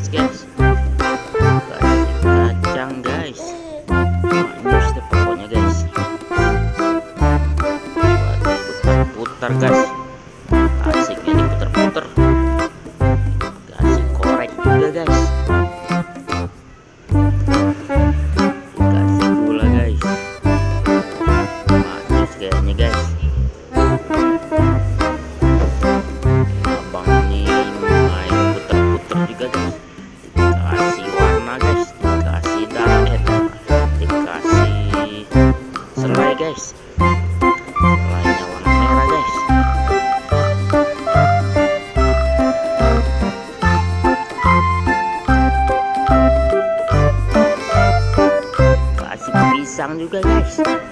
guys. Kasih kacang guys, manis deh pokoknya guys. Putar-putar guys, asiknya diputer-puter. Kasih korek juga guys, kasih gula guys, manis kayaknya guys. Abang ini main puter-puter juga guys. Kasih warna guys, dikasih darah, dikasih selai guys. Selainya warna merah guys. Kasih pisang juga guys.